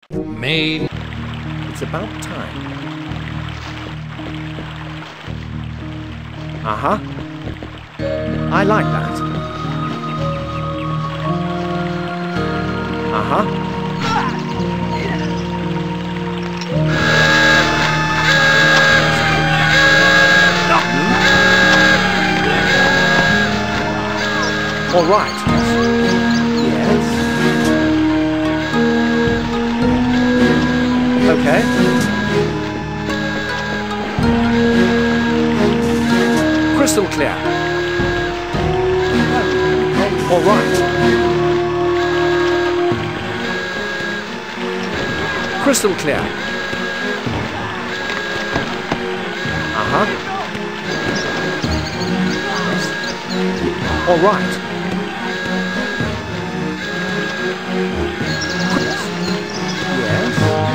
Made. It's about time. Uh-huh. I like that. Uh-huh. All right. Yes. Okay. Crystal clear. All right. Crystal clear. Uh-huh. All right. Yes.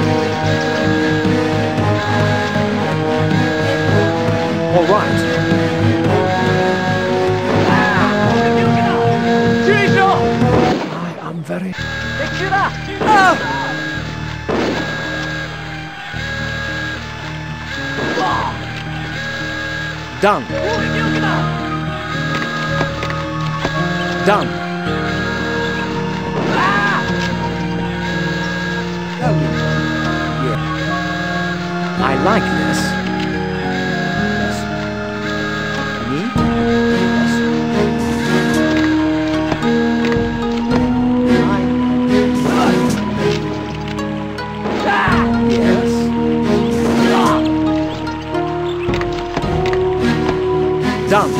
All right. I am very... Done. Done. Yeah. I like this. Yes. Me? Yes. Yes. Done.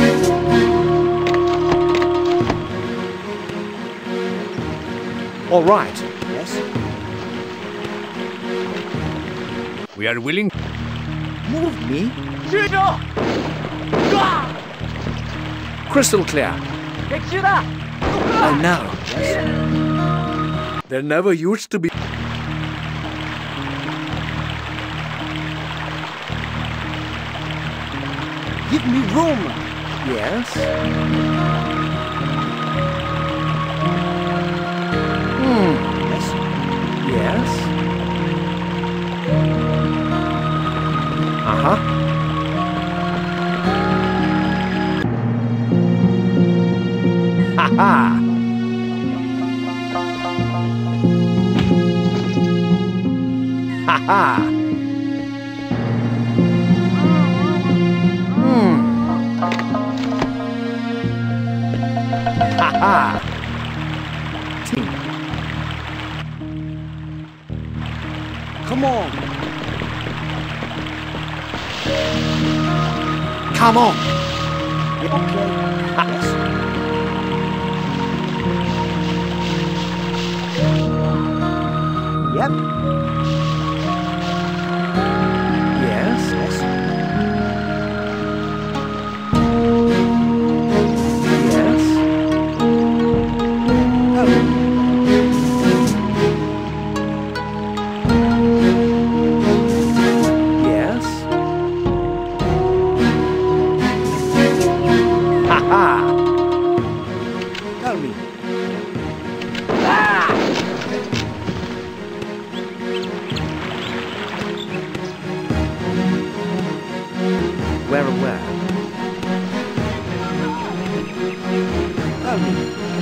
All right. Yes. We are willing. Move me. Crystal clear. Oh no. Yes. There never used to be. Give me room. Yes. Yes. Yes. Uh-huh. Ha-ha! Ha-ha! Ha-ha! Come on! Come on! Okay. Yes. Yep. Yes. Yes. Yes. Oh. Yes. Ha ha. Tell me. Ah! Where? Tell me.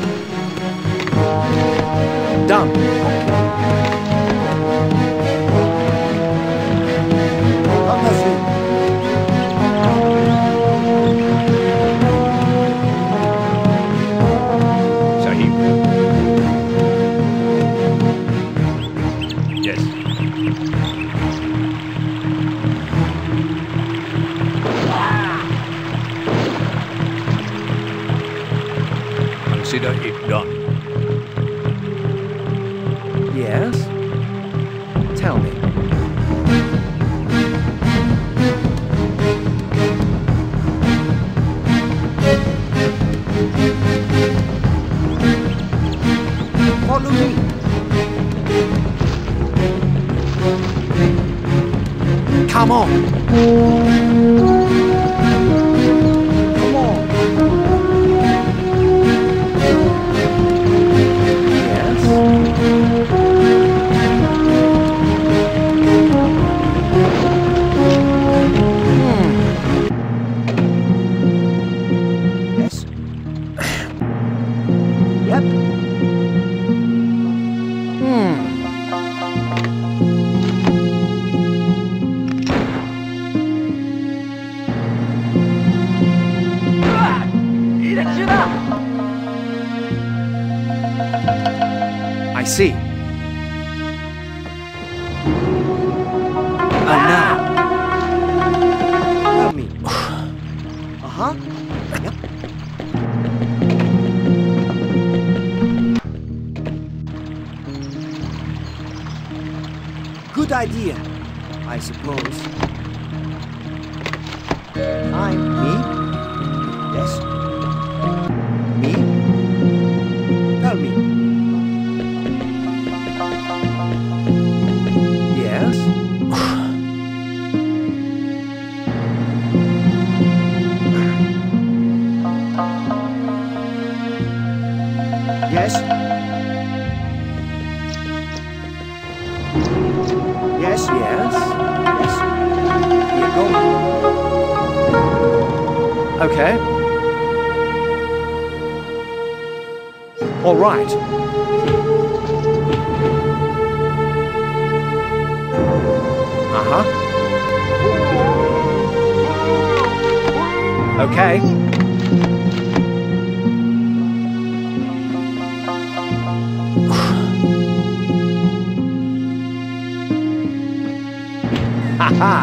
Done. Sahib. Yes. Consider it done. Yes. Tell me. Follow me. Come on. Come on. Yes. see. Oh no. Tell me. Uh-huh. Yep. Good idea, I suppose. Me? Yes? Me? Tell me. Yes? Yes? Yes, yes, yes. Here, go. Okay. All right. Uh-huh. Okay. Ha-ha!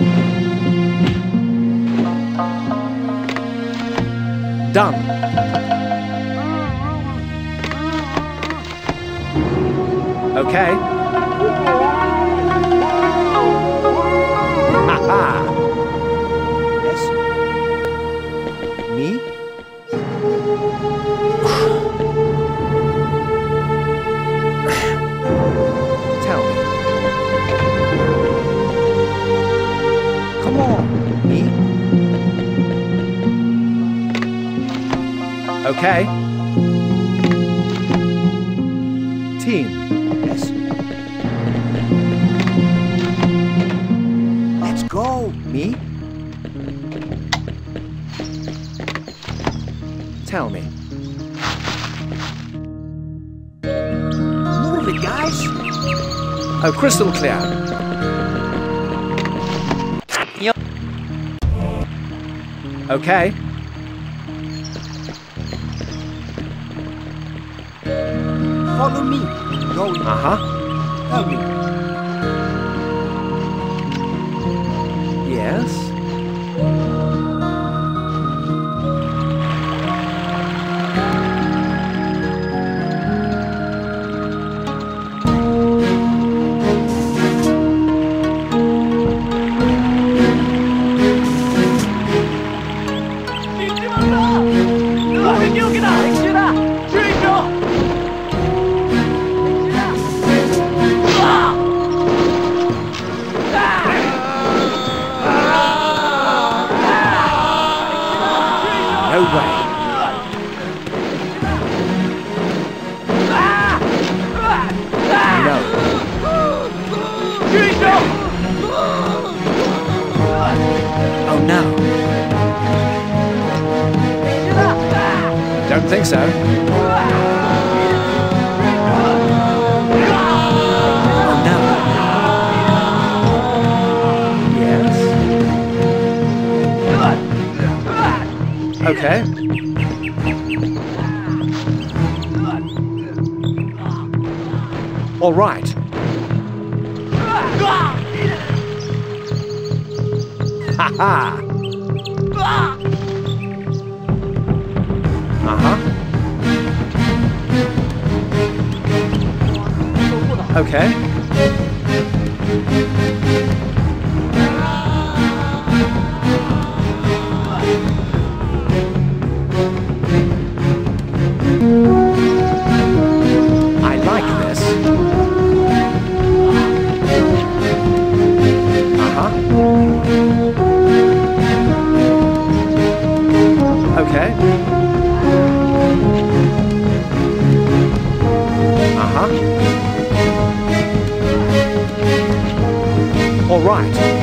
Done. Okay. Ha-ha! Yes? Me? Tell me. Come on, me? Okay. Team. Yes. Let's go, me? Tell me. Move it, guys. Oh, crystal clear. Yep. Okay. Follow me. Go. Uh-huh. Tell me. Yes. No way. No. Oh no. Don't think so. Oh no. Yes. Okay. All right. Ha ha. Uh-huh. Okay. I like this. Uh-huh. Okay. Uh-huh. All right.